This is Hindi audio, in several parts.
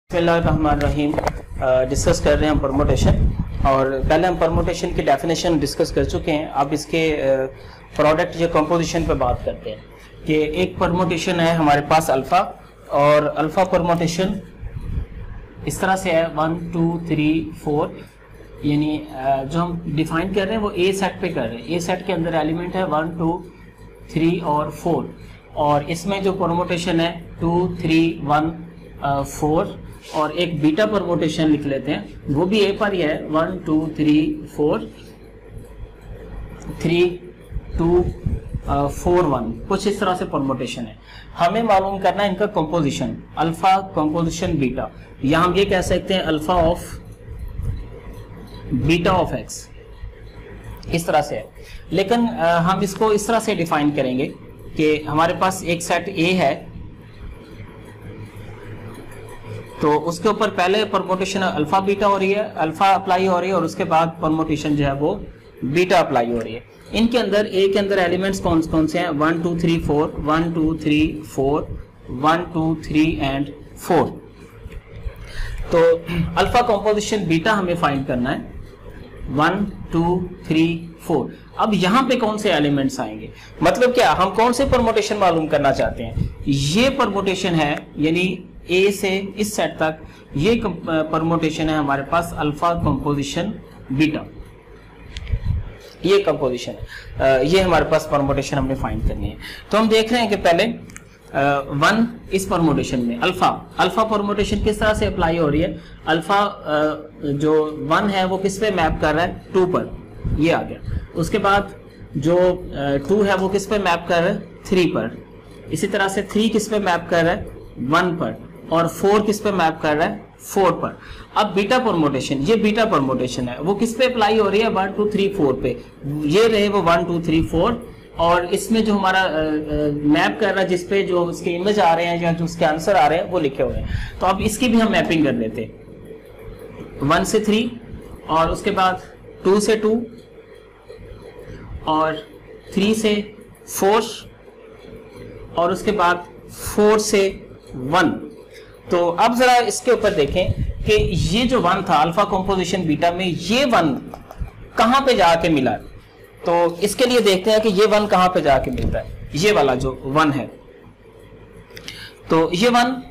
बिस्मिल्लाहिर्रहमानिर्रहीम। डिस्कस कर रहे हैं हम परमोटेशन, और पहले हम परमोटेशन की डेफिनेशन डिस्कस कर चुके हैं। अब इसके प्रोडक्ट या कंपोजिशन पे बात करते हैं कि एक परमोटेशन है हमारे पास अल्फ़ा, और अल्फ़ा परमोटेशन इस तरह से है 1 2 3 4, यानी जो हम डिफाइन कर रहे हैं वो ए सेट पे कर रहे हैं। ए सेट के अंदर एलिमेंट है 1 2 3 और 4, और इसमें जो परमोटेशन है 2 3 1 4, और एक बीटा परमोटेशन लिख लेते हैं, वो भी ए पर ही है 1 2 3 4 3 2 4 1, कुछ इस तरह से परमोटेशन है। हमें मालूम करना है इनका कंपोजिशन, अल्फा कंपोजिशन बीटा, या हम ये कह सकते हैं alpha of beta of X, इस तरह से है। लेकिन हम इसको इस तरह से डिफाइन करेंगे कि हमारे पास एक सेट ए है, तो उसके ऊपर पहले परमोटेशन अल्फा बीटा हो रही है, अल्फा अप्लाई हो रही है, और उसके बाद परमोटेशन जो है वो बीटा अप्लाई हो रही है। इनके अंदर ए के अंदर एलिमेंट्स कौन कौन से हैं? 1 2 3 4, 1 2 3 4, 1 2 3 एंड 4। तो अल्फा कंपोजिशन बीटा हमें फाइंड करना है 1 2 3 4। अब यहाँ पे कौन से एलिमेंट्स आएंगे, मतलब क्या हम कौन से परमोटेशन मालूम करना चाहते हैं? ये परमोटेशन है, यानी ए से इस सेट तक ये परमोटेशन है हमारे पास अल्फा कंपोजिशन बीटा, ये कंपोजिशन है, ये हमारे पास परमोटेशन हमने फाइंड करनी है। तो हम देख रहे हैं कि पहले 1 इस परमोटेशन में अल्फा परमोटेशन किस तरह से अप्लाई हो रही है? अल्फा जो 1 है वो किस पे मैप कर रहा है? 2 पर, ये आ गया। उसके बाद जो 2 है वो किस पे मैप कर रहा है? 3 पर। इसी तरह से 3 किस पे मैप कर रहा है? 1 पर, और 4 किस पे मैप कर रहा है? 4 पर। अब बीटा परमोटेशन, ये बीटा परमोटेशन है, वो किस पे अप्लाई हो रही है? 1 2 3 4 पे, ये रहे वो 1 2 3 4, और इसमें जो हमारा मैप कर रहा है, जिसपे जो उसके इमेज आ रहे हैं या जो उसके आंसर आ रहे हैं वो लिखे हुए हैं। तो अब इसकी भी हम मैपिंग कर लेते हैं, 1 से 3, और उसके बाद 2 से 2, और 3 से 4, और उसके बाद 4 से 1। तो अब जरा इसके ऊपर देखें कि ये जो 1 था अल्फा कंपोजिशन बीटा में, ये 1 कहां पे जाके मिला? तो इसके लिए देखते हैं कि ये 1 कहां पे जाके मिलता है। ये वाला जो 1 है, तो ये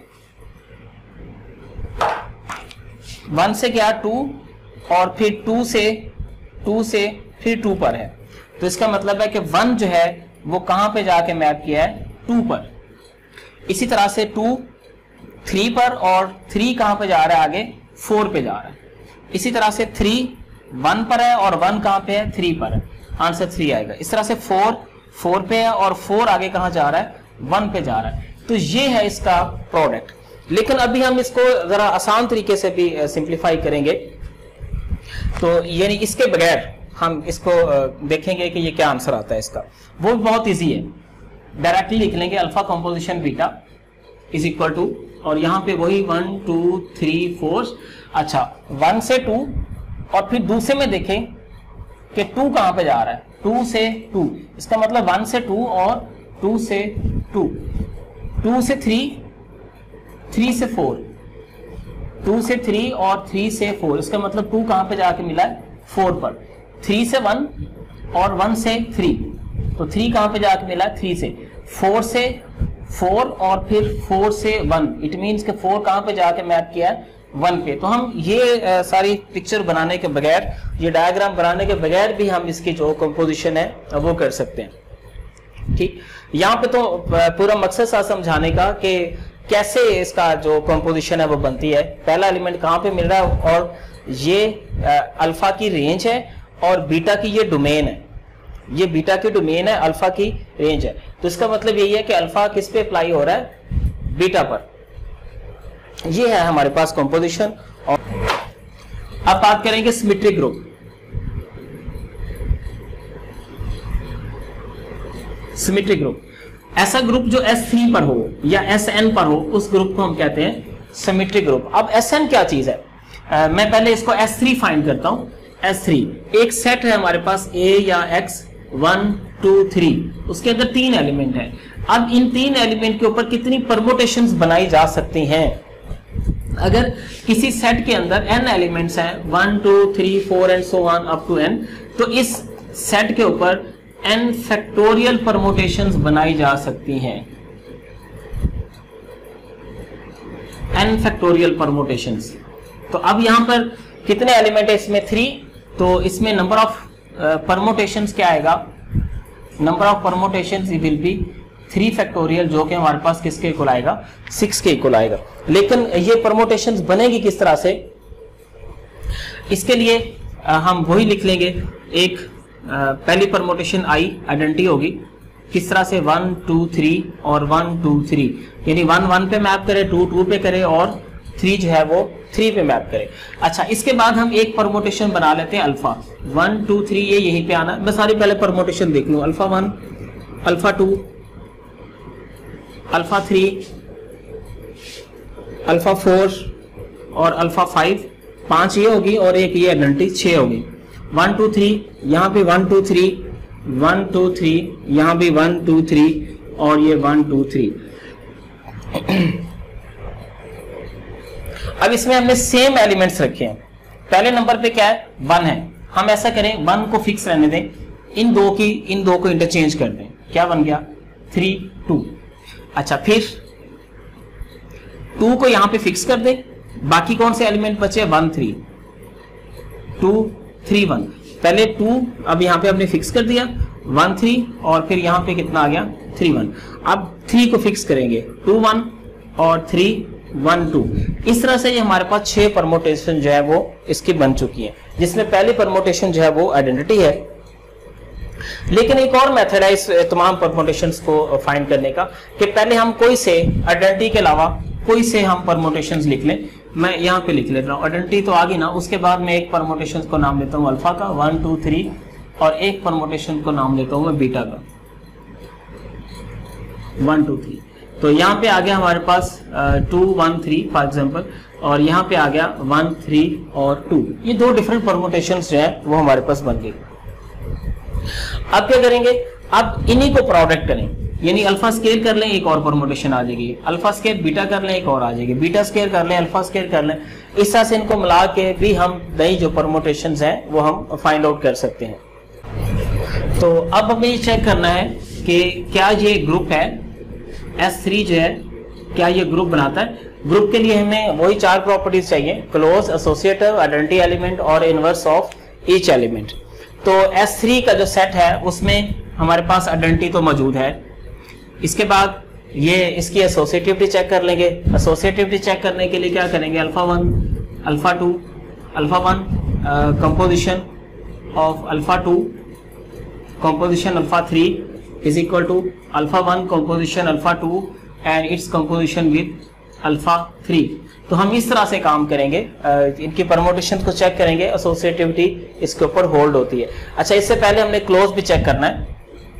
1 से क्या 2, और फिर 2 से फिर 2 पर है। तो इसका मतलब है कि 1 जो है वो कहां पे जाके मैप किया है? 2 पर। इसी तरह से 2 3 पर, और 3 कहां पे जा रहा है? आगे 4 पे जा रहा है। इसी तरह से 3 1 पर है, और 1 कहां पे है? 3 पर है, आंसर 3 आएगा। इस तरह से 4 पे है, और 4 आगे कहां जा रहा है? 1 पे जा रहा है। तो ये है इसका प्रोडक्ट। लेकिन अभी हम इसको जरा आसान तरीके से भी सिंप्लीफाई करेंगे, तो यानी इसके बगैर हम इसको देखेंगे कि ये क्या आंसर आता है इसका। वो बहुत ईजी है, डायरेक्टली लिख लेंगे alpha composition beta is equal to, और यहाँ पे वही 1 2 3 4। अच्छा, 1 से 2, और फिर दूसरे में देखें कि 2 कहां पे जा रहा है? 2 से 2, इसका मतलब 1 से 2 और 2 से 2, 2 से 3, 3 से 4, 2 से 3 और 3 से 4, इसका मतलब 2 कहां पे जाके मिला है? 4 पर। 3 से 1 और 1 से 3, तो 3 कहां पे जाके मिला? 3 से 4 से 4, और फिर 4 से 1, इट मीन्स के 4 कहां पे जाके मैप किया है? 1 पे। तो हम ये सारी पिक्चर बनाने के बगैर, ये डायग्राम बनाने के बगैर भी हम इसकी जो कंपोजिशन है वो कर सकते हैं। ठीक, यहाँ पे तो पूरा मकसद था समझाने का कि कैसे इसका जो कंपोजिशन है वो बनती है, पहला एलिमेंट कहाँ पे मिल रहा है, और ये अल्फा की रेंज है, और बीटा की ये डोमेन है, ये बीटा की डोमेन है, अल्फा की रेंज है। तो इसका मतलब यही है कि अल्फा किस पे अप्लाई हो रहा है? बीटा पर। ये है हमारे पास कंपोजिशन। और अब बात करेंगे सिमेट्रिक ग्रुप। सिमेट्रिक ग्रुप, ऐसा ग्रुप जो S3 पर हो या Sn पर हो, उस ग्रुप को हम कहते हैं सिमेट्रिक ग्रुप। अब Sn क्या चीज है? मैं पहले इसको S3 फाइंड करता हूं। S3 एक सेट है हमारे पास A या X 1 2 3, उसके अंदर 3 एलिमेंट है। अब इन 3 एलिमेंट के ऊपर कितनी परमुटेशंस बनाई जा सकती हैं? अगर किसी सेट के अंदर n एलिमेंट्स हैं 1 2 3 4 and so on up to n, तो इस सेट के ऊपर n फैक्टोरियल परमुटेशंस बनाई जा सकती हैं, n फैक्टोरियल परमुटेशंस। तो अब यहां पर कितने एलिमेंट है इसमें 3, तो इसमें नंबर ऑफ परमुटेशंस क्या आएगा, number of permutations will be 3 factorial, जो कि हमारे पास किसके इक्वल आएगा 6 के इक्वल आएगा। लेकिन ये परमुटेशंस बनेगी किस तरह से, इसके लिए हम वही लिख लेंगे, एक पहली परमुटेशन आई आइडेंटिटी होगी, किस तरह से 1 2 3 और 1 2 3, यानी 1 1 पे मैप करे, 2 2 पे करे और 3 जो है वो 3 पे मैप करे। अच्छा, इसके बाद हम एक परमुटेशन बना लेते हैं अल्फा 1 2 3, ये यहीं पे आना। मैं सारी पहले परमुटेशन देख लूं, अल्फा 1 अल्फा 2 अल्फा 3 अल्फा 4 और अल्फा 5, 5 ये होगी और एक ये आइडेंटिटी 6 होगी। 1 2 3 यहाँ पे 1 2 3 1 2 3, यहाँ भी 1 2 3 और ये 1 2 3। अब इसमें हमने सेम एलिमेंट्स रखे हैं, पहले नंबर पे क्या है 1 है, हम ऐसा करें 1 को फिक्स रहने दें, इन दो को इंटरचेंज कर दें, क्या बन गया 3 2। अच्छा, फिर 2 को यहां पे फिक्स कर दें, बाकी कौन से एलिमेंट बचे 1 3 2 3 1, पहले 2 अब यहां पे हमने फिक्स कर दिया 1 3 और फिर यहां पे कितना आ गया 3 1। अब 3 को फिक्स करेंगे 2 1 और 3 1 2। इस तरह से ये हमारे पास 6 परमुटेशन जो है वो इसकी बन चुकी है, जिसमें पहली परमुटेशन जो है वो आइडेंटिटी है। लेकिन एक और मेथड है इस तमाम परमुटेशंस को फाइंड करने का, कि पहले हम कोई से आइडेंटिटी के अलावा कोई से हम परमुटेशंस लिख लें। मैं यहाँ पे लिख लेता हूँ, आइडेंटिटी तो आ गई ना, उसके बाद मैं एक परमुटेशन को नाम लेता हूँ अल्फा का 1 2 3 और एक परमुटेशन को नाम लेता हूँ मैं बीटा का 1 2 3। तो यहाँ पे आ गया हमारे पास 2 1 3 फॉर एग्जाम्पल, और यहाँ पे आ गया 1 3 और 2। ये दो डिफरेंट परमुटेशंस जो है वो हमारे पास बन गई। अब क्या करेंगे, अब इन्हीं को प्रोडक्ट करें, यानी अल्फा स्केयर कर लें एक और परमुटेशन आ जाएगी, अल्फा स्केयर बीटा कर लें एक और आ जाएगी, बीटा स्केयर कर लें अल्फा स्केयर कर लें, इस तरह से इनको मिला के भी हम नई जो परमुटेशंस हैं वो हम फाइंड आउट कर सकते हैं। तो अब हमें ये चेक करना है कि क्या ये ग्रुप है S3 जो है, क्या ये ग्रुप बनाता है। ग्रुप के लिए हमें वही 4 प्रॉपर्टीज चाहिए, क्लोज, एसोसिएटिव, आइडेंटिटी एलिमेंट और इनवर्स ऑफ ईच एलिमेंट। तो S3 का जो सेट है उसमें हमारे पास आइडेंटिटी तो मौजूद है, इसके बाद ये इसकी एसोसिएटिविटी चेक कर लेंगे। एसोसिएटिविटी चेक करने के लिए क्या करेंगे, alpha 1 alpha 2 alpha 1 composition of alpha 2 composition alpha 3 is equal to alpha 1 composition alpha 2 and its composition with alpha 3। तो हम इस तरह से काम करेंगे, इनकी परमुटेशन को चेक करेंगे, एसोसिएटिविटी इसके ऊपर होल्ड होती है। अच्छा, इससे पहले हमने क्लोज भी चेक करना है।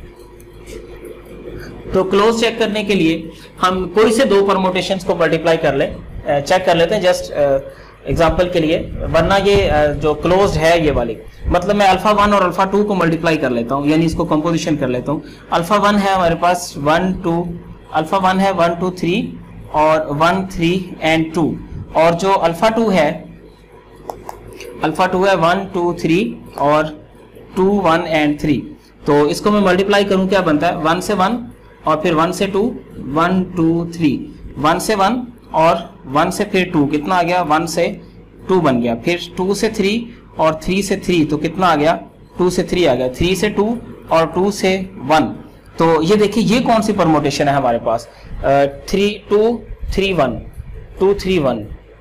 तो क्लोज चेक करने के लिए हम कोई से 2 परमुटेशंस को मल्टीप्लाई कर लें, चेक कर लेते हैं जस्ट एग्जांपल के लिए, वरना ये जो क्लोज्ड है ये वाली, मतलब मैं अल्फा 1 और अल्फा 2 को मल्टीप्लाई कर लेता हूँ, यानी इसको कंपोजिशन कर लेता हूँ। अल्फा 1 है हमारे पास 1 2, अल्फा 1 है 1 2 3 और 1 3 एंड 2, और जो अल्फा 2 है, अल्फा 2 है 1 2 3 और 2 1 एंड 3। तो इसको मैं मल्टीप्लाई करूं, क्या बनता है 1 से 1 और फिर 1 से 2 1 2 3, 1 से 1 और 1 से फिर 2, कितना आ गया 1 से 2 बन गया, फिर 2 से 3 और 3 से 3, तो कितना आ गया 2 से 3 आ गया, 3 से 2 और 2 से 1। तो ये देखिए ये कौन सी परमुटेशन है हमारे पास, 3 2 3 1 2 3 1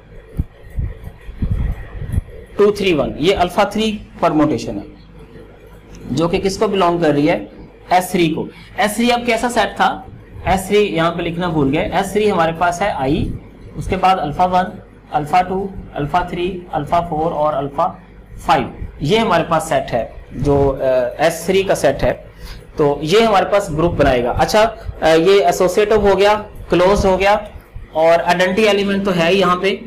2 3 1, ये अल्फा 3 परमुटेशन है जो कि किसको बिलोंग कर रही है, S3 को। S3 अब कैसा सेट था, S3 यहाँ पे लिखना भूल गए, S3 हमारे पास है I, उसके बाद अल्फा 1 अल्फा 2 अल्फा 3 अल्फा 4 और अल्फा 5, ये हमारे पास सेट है जो S3 का सेट है। तो ये हमारे पास ग्रुप बनाएगा। अच्छा, ये एसोसिएटिव हो गया, क्लोज हो गया, और आइडेंटिटी एलिमेंट तो है ही यहाँ पे,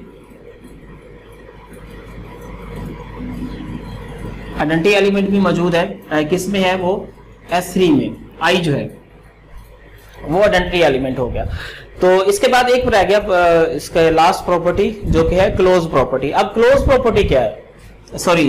आइडेंटिटी एलिमेंट भी मौजूद है, किस में है वो S3 में, I जो है वो आइडेंटिटी एलिमेंट हो गया। तो इसके बाद एक रह गया इसका लास्ट प्रॉपर्टी जो कि है क्लोज प्रॉपर्टी। अब क्लोज प्रॉपर्टी क्या है, sorry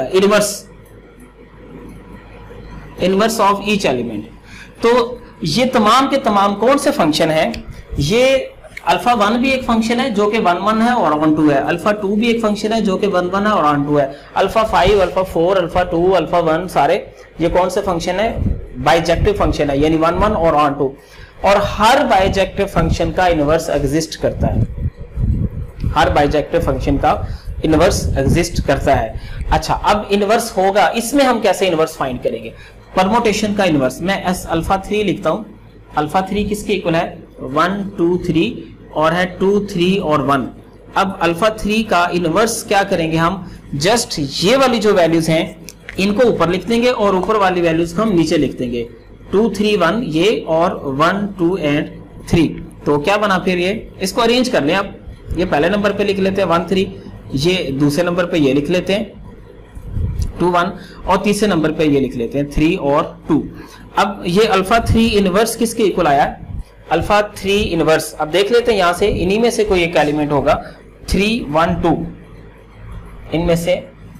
inverse of each element. तो ये तमाम के तमाम कौन से फंक्शन है, ये अल्फा 1 भी एक फंक्शन है जो कि 1 1 है और ऑन 2 है, अल्फा 2 भी एक फंक्शन है जो कि 1 1 है और ऑन 2 है, अल्फा 5 अल्फा 4 अल्फा 2 अल्फा 1 सारे ये कौन से फंक्शन है, बाइजेक्टिव फंक्शन है, यानी 1 1 और ऑन 2। और हर बाइजेक्टिव फंक्शन का इनवर्स एग्जिस्ट करता है, हर बाइजेक्टिव फंक्शन का इनवर्स एग्जिस्ट करता है। अच्छा, अब इनवर्स होगा, इसमें हम कैसे इनवर्स फाइंड करेंगे, परमोटेशन का इनवर्स। मैं एस अल्फा 3 लिखता हूं, अल्फा 3 किसके इक्वल है, 1 2 3 और है 2 3 और 1। अब अल्फा 3 का इनवर्स क्या करेंगे हम, जस्ट ये वाली जो वैल्यूज हैं इनको ऊपर लिख देंगे और ऊपर वाली वैल्यूज को हम नीचे लिख देंगे, 2 3 1 ये और 1 2 एंड 3। तो क्या बना फिर, ये इसको अरेंज कर लें आप, ये पहले नंबर पे लिख लेते हैं 1 3, ये दूसरे नंबर पे ये लिख लेते हैं 2 1 और तीसरे नंबर पे ये लिख लेते हैं 3 और 2। अब ये अल्फा 3 इनवर्स किसके इक्वल आया, अल्फा 3 इनवर्स। अब देख लेते हैं यहां से, इन्हीं में से कोई एक एलिमेंट होगा 3 1 2, इनमें से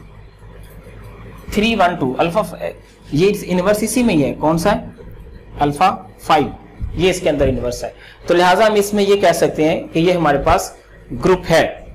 3 1 2 अल्फा, ये इनवर्स इसी में ही है, कौन सा है, अल्फा 5, ये इसके अंदर इनवर्स है। तो लिहाजा हम इसमें ये कह सकते हैं कि ये हमारे पास ग्रुप है।